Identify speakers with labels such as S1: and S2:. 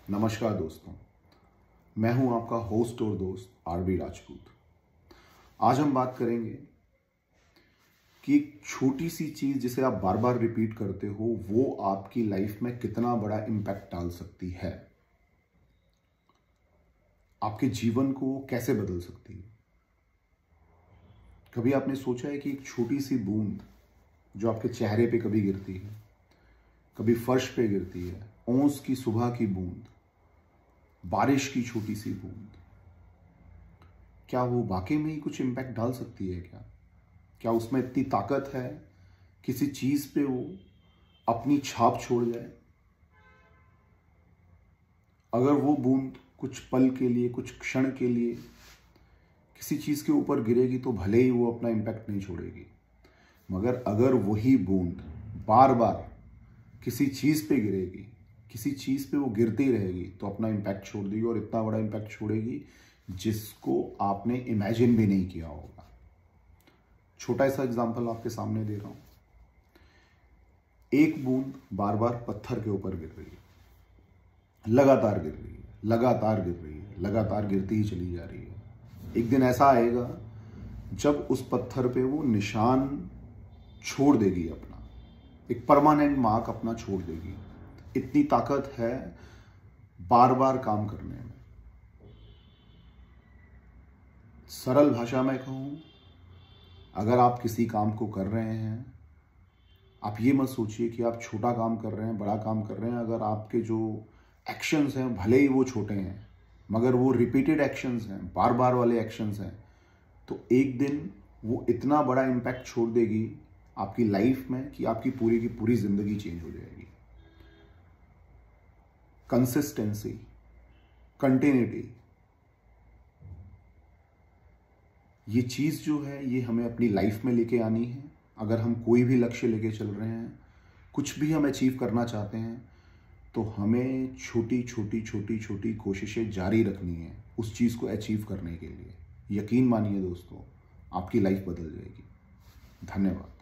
S1: नमस्कार दोस्तों, मैं हूं आपका होस्ट और दोस्त आरबी राजपूत। आज हम बात करेंगे कि एक छोटी सी चीज जिसे आप बार बार रिपीट करते हो वो आपकी लाइफ में कितना बड़ा इम्पैक्ट डाल सकती है, आपके जीवन को कैसे बदल सकती है। कभी आपने सोचा है कि एक छोटी सी बूंद जो आपके चेहरे पे कभी गिरती है, कभी फर्श पे गिरती है, ओस की सुबह की बूंद, बारिश की छोटी सी बूंद, क्या वो वाकई में ही कुछ इम्पैक्ट डाल सकती है? क्या उसमें इतनी ताकत है किसी चीज पे वो अपनी छाप छोड़ जाए? अगर वो बूंद कुछ पल के लिए, कुछ क्षण के लिए किसी चीज के ऊपर गिरेगी तो भले ही वो अपना इम्पैक्ट नहीं छोड़ेगी, मगर अगर वही बूंद बार बार किसी चीज पे गिरेगी, किसी चीज पे वो गिरती रहेगी तो अपना इम्पैक्ट छोड़ देगी, और इतना बड़ा इम्पैक्ट छोड़ेगी जिसको आपने इमेजिन भी नहीं किया होगा। छोटा सा एग्जांपल आपके सामने दे रहा हूं। एक बूंद बार बार पत्थर के ऊपर गिर रही है, लगातार गिर रही है, लगातार गिर रही है, लगातार गिरती ही चली जा रही है। एक दिन ऐसा आएगा जब उस पत्थर पे वो निशान छोड़ देगी, अपना एक परमानेंट मार्क अपना छोड़ देगी। इतनी ताकत है बार बार काम करने में। सरल भाषा में कहूं, अगर आप किसी काम को कर रहे हैं, आप ये मत सोचिए कि आप छोटा काम कर रहे हैं, बड़ा काम कर रहे हैं। अगर आपके जो एक्शंस हैं भले ही वो छोटे हैं, मगर वो रिपीटेड एक्शंस हैं, बार बार वाले एक्शंस हैं, तो एक दिन वो इतना बड़ा इम्पैक्ट छोड़ देगी आपकी लाइफ में कि आपकी पूरी की पूरी जिंदगी चेंज हो जाएगी। कंसिस्टेंसी, कंटिन्यूटी, ये चीज जो है ये हमें अपनी लाइफ में लेके आनी है। अगर हम कोई भी लक्ष्य लेके चल रहे हैं, कुछ भी हम अचीव करना चाहते हैं, तो हमें छोटी छोटी छोटी छोटी कोशिशें जारी रखनी है उस चीज को अचीव करने के लिए। यकीन मानिए दोस्तों, आपकी लाइफ बदल जाएगी। धन्यवाद।